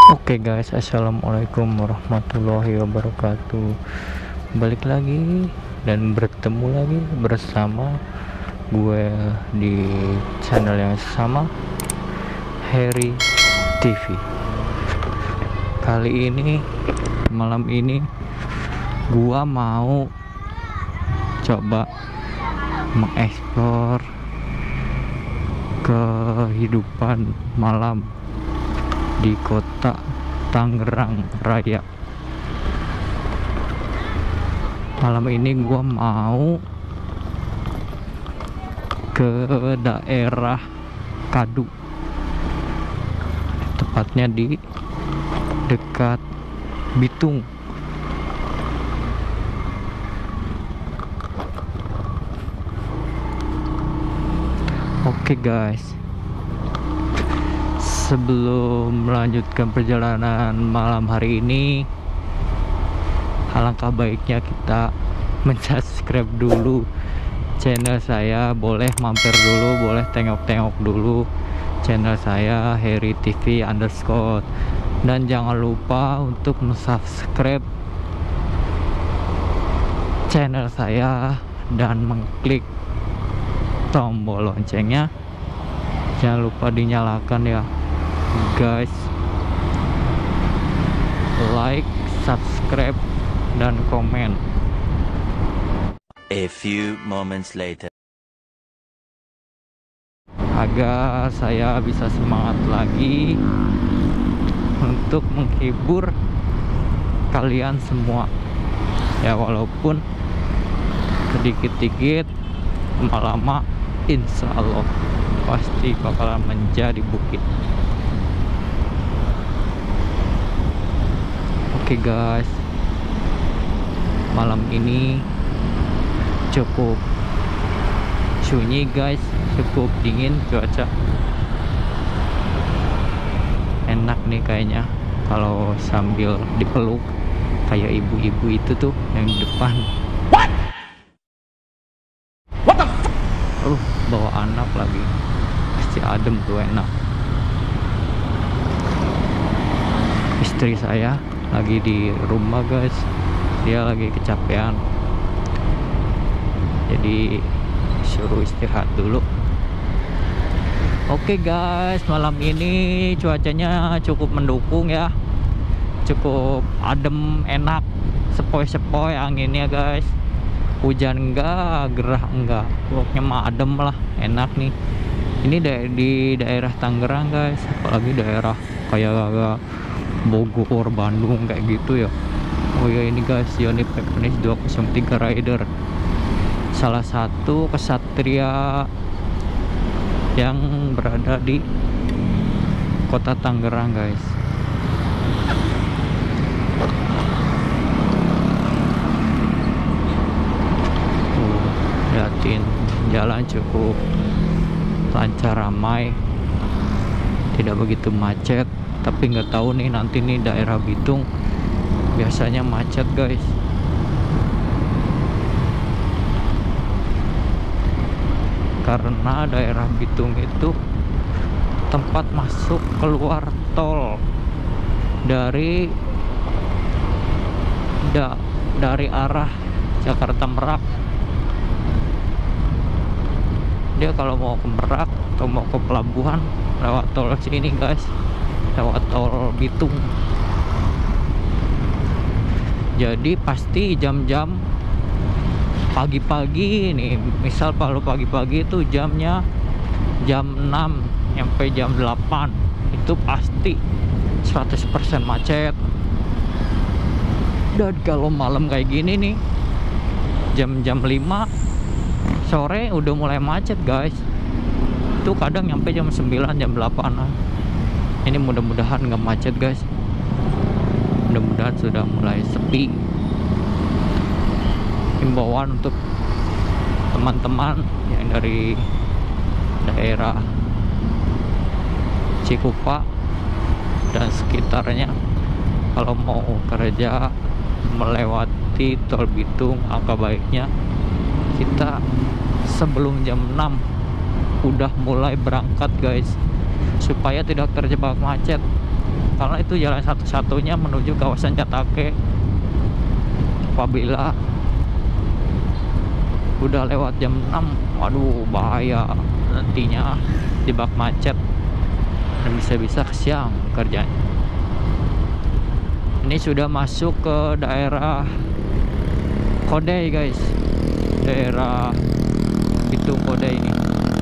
Oke guys, assalamualaikum warahmatullahi wabarakatuh. Balik lagi dan bertemu lagi bersama gue di channel yang sama, Harry TV. Kali ini, malam ini, gue mau coba mengeksplor kehidupan malam di kota Tangerang Raya. Malam ini gua mau ke daerah Kadu, tepatnya di dekat Bitung. Oke guys, sebelum melanjutkan perjalanan malam hari ini, alangkah baiknya kita mensubscribe dulu channel saya. Boleh mampir dulu, boleh tengok-tengok dulu channel saya, Harry TV underscore, dan jangan lupa untuk mensubscribe channel saya dan mengklik tombol loncengnya. Jangan lupa dinyalakan ya guys. Like, subscribe, dan komen. A few moments later. Agar saya bisa semangat lagi untuk menghibur kalian semua ya, walaupun sedikit-sedikit, lama-lama insya Allah pasti bakalan menjadi bukit. Oke guys, malam ini cukup sunyi guys, cukup dingin cuaca. Enak nih kayaknya kalau sambil dipeluk kayak ibu-ibu itu tuh yang di depan. Bawa anak lagi, pasti adem tuh, enak. Istri saya lagi di rumah guys, dia lagi kecapean, jadi suruh istirahat dulu. Oke guys, malam ini cuacanya cukup mendukung ya, cukup adem, enak, sepoi-sepoi anginnya guys. Hujan enggak, gerah enggak, pokoknya mah adem lah, enak nih. Ini di daerah Tangerang guys, apalagi daerah kayak Bogor, Bandung kayak gitu ya. Oh ya, ini guys, Yoni Pepenis 203 Rider, salah satu kesatria yang berada di kota Tangerang guys. Liatin jalan cukup lancar, ramai, tidak begitu macet. Tapi nggak tahu nih nanti nih daerah Bitung biasanya macet guys. Karena daerah Bitung itu tempat masuk keluar tol dari arah Jakarta Merak. Dia kalau mau ke Merak atau mau ke pelabuhan lewat tol sini guys, lewat tol Bitung. Jadi pasti jam-jam pagi-pagi nih, misal kalau pagi-pagi itu jamnya jam 6 sampai jam 8, itu pasti 100% macet. Dan kalau malam kayak gini nih, jam-jam 5 sore udah mulai macet guys. Itu kadang nyampe jam 9, jam 8an. Ini mudah-mudahan nggak macet guys, mudah-mudahan sudah mulai sepi. Himbauan untuk teman-teman yang dari daerah Cikupa dan sekitarnya, kalau mau kerja melewati tol Bitung, angka baiknya kita sebelum jam 6 udah mulai berangkat guys, supaya tidak terjebak macet. karena itu jalan satu-satunya menuju kawasan Jatake. Apabila udah lewat jam 6, waduh bahaya, nantinya jebak macet dan bisa-bisa siang kerjanya. Ini sudah masuk ke daerah Kodai guys, daerah itu Kodai ini.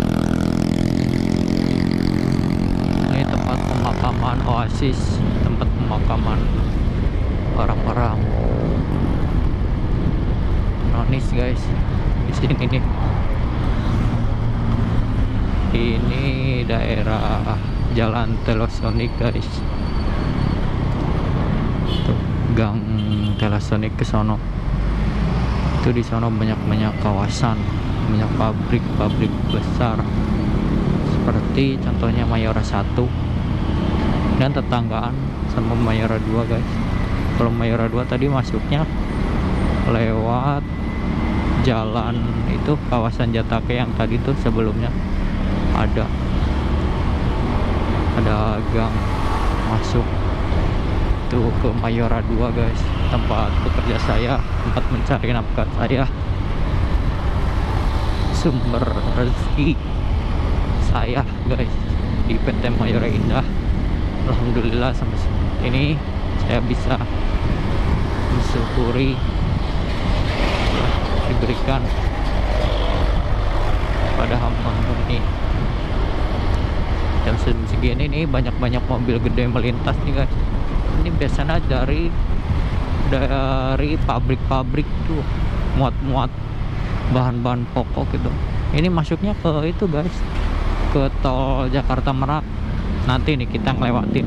Ini tempat pemakaman Oasis, tempat pemakaman orang-orang nonis guys. Di sini nih, ini daerah Jalan Telosonic guys. Tuh, gang Telosonic ke sono. Itu di sono banyak kawasan, banyak pabrik besar. Seperti contohnya Mayora 1 dan tetanggaan sama Mayora 2 guys. Kalau Mayora 2 tadi masuknya lewat jalan itu kawasan Jatake yang tadi tuh sebelumnya ada gang masuk tuh ke Mayora 2 guys, tempat bekerja saya, tempat mencari nafkah saya, sumber rezeki saya guys di PT Mayora Indah. Alhamdulillah sampai ini saya bisa mensyukuri diberikan pada hamba ini. Jam segini nih banyak mobil gede melintas nih guys. Ini biasanya dari pabrik tuh muat bahan-bahan pokok gitu. Ini masuknya ke itu guys, ke tol Jakarta Merak. Nanti nih kita ngelewatin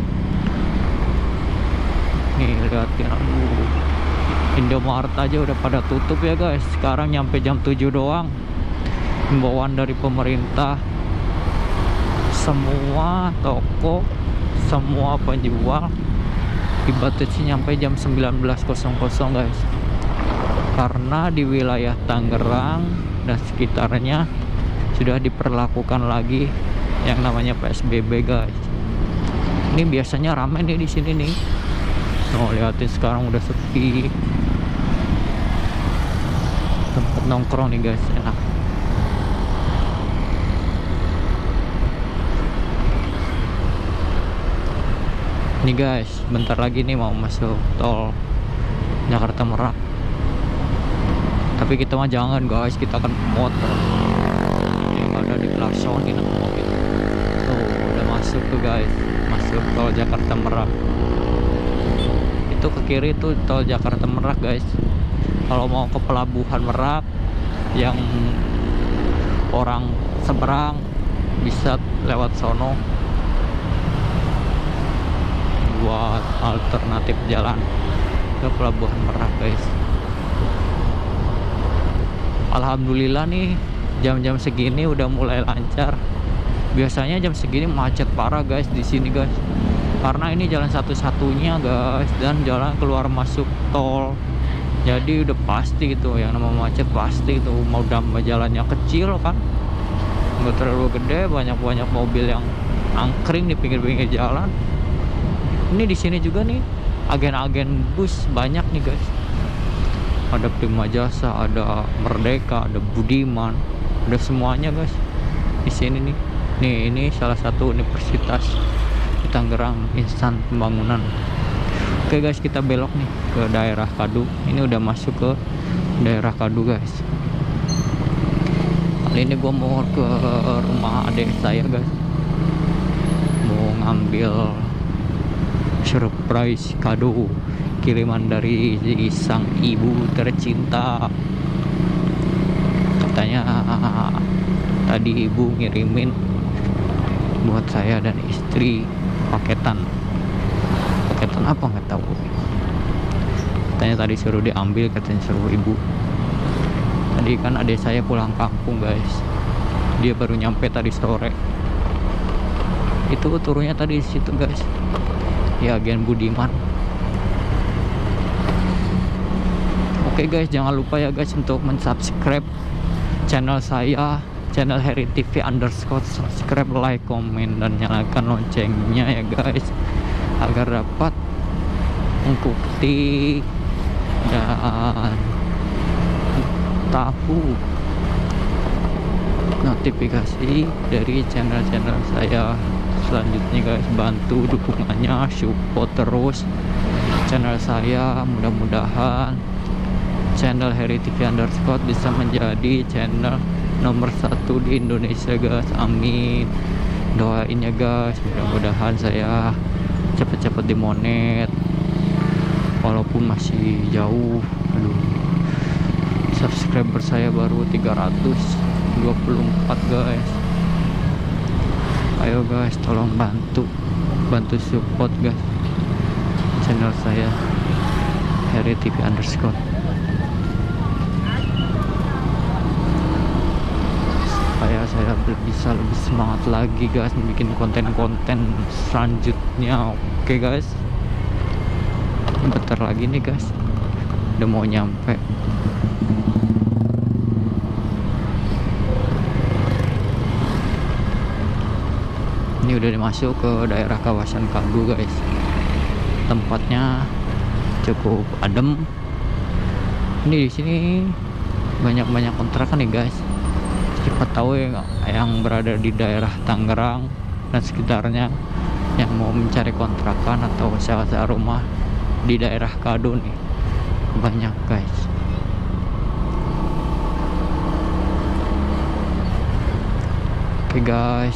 nih, lihatin, aduh, Indomaret aja udah pada tutup ya guys. Sekarang nyampe jam 7 doang. Himbauan dari pemerintah, semua toko, semua penjual dibatasi nyampe jam 19.00 guys. Karena di wilayah Tangerang dan sekitarnya sudah diperlakukan lagi yang namanya PSBB guys. Ini biasanya ramai nih di sini nih. Oh, lihatin sekarang udah sepi. Tempat nongkrong nih guys, enak. Nih guys, bentar lagi nih mau masuk tol Jakarta Merak. Tapi kita mah jangan guys, kita akan motor. Yang ada di klakson ini mobil. Tuh, udah masuk tuh guys, masuk tol Jakarta Merak. Itu ke kiri tuh tol Jakarta Merak guys. Kalau mau ke pelabuhan Merak yang orang seberang bisa lewat sono buat alternatif jalan ke pelabuhan Merak guys. Alhamdulillah nih jam-jam segini udah mulai lancar. Biasanya jam segini macet parah guys di sini guys. Karena ini jalan satu-satunya guys dan jalan keluar masuk tol. Jadi udah pasti itu yang namanya macet pasti itu. Mau jalannya kecil kan, nggak terlalu gede, banyak mobil yang angkring di pinggir-pinggir jalan. Ini di sini juga nih agen-agen bus banyak nih guys. Ada Prima Jasa, ada Merdeka, ada Budiman, ada semuanya guys di sini nih. Nih ini salah satu universitas di Tangerang, Instan Pembangunan. Oke guys, kita belok nih ke daerah Kadu. Ini udah masuk ke daerah Kadu guys. Kali ini gue mau ke rumah adik saya guys, mau ngambil surprise kado kiriman dari sang ibu tercinta. Katanya tadi ibu ngirimin buat saya dan istri paketan apa nggak tahu. Katanya tadi suruh diambil, katanya suruh ibu. Tadi kan adik saya pulang kampung guys, dia baru nyampe tadi sore. Itu turunnya tadi di situ guys, di agen Budiman. Oke guys, jangan lupa ya guys untuk mensubscribe channel saya, channel Heri TV _ subscribe, like, komen, dan nyalakan loncengnya ya guys. agar dapat mengikuti dan tahu notifikasi dari channel-channel saya selanjutnya guys. Bantu dukungannya, support terus channel saya, mudah-mudahan channel Heri TV Underscore bisa menjadi channel nomor 1 di Indonesia guys. Amin, doain ya guys, mudah-mudahan saya cepet-cepet dimonet walaupun masih jauh. Aduh, subscriber saya baru 324 guys. Ayo guys, tolong bantu support guys channel saya Heri TV Underscore supaya saya bisa lebih semangat lagi guys bikin konten-konten selanjutnya. Oke guys, bentar lagi nih guys, udah mau nyampe. Ini udah masuk ke daerah kawasan Kagu guys. Tempatnya cukup adem. Ini di sini banyak kontrakan nih guys. Siapa tahu yang berada di daerah Tangerang dan sekitarnya yang mau mencari kontrakan atau sewa rumah di daerah Kado nih, banyak guys. Oke guys,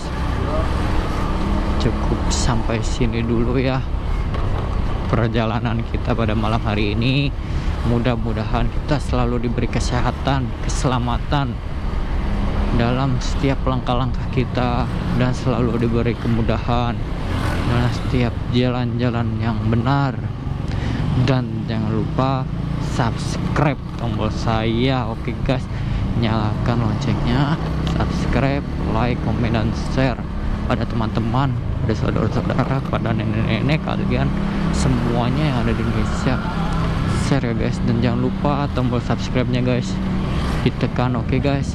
cukup sampai sini dulu ya perjalanan kita pada malam hari ini. Mudah-mudahan kita selalu diberi kesehatan, keselamatan dalam setiap langkah-langkah kita, dan selalu diberi kemudahan dalam setiap jalan-jalan yang benar. Dan jangan lupa subscribe tombol saya. Oke guys, nyalakan loncengnya, subscribe, like, komen, dan share pada teman-teman, pada saudara-saudara, pada nenek-nenek kalian semuanya yang ada di Indonesia. Share ya guys, dan jangan lupa tombol subscribe-nya guys ditekan. Oke guys.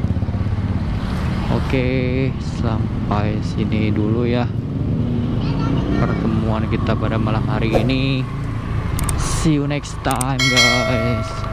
Oke, sampai sini dulu ya pertemuan kita pada malam hari ini. See you next time guys.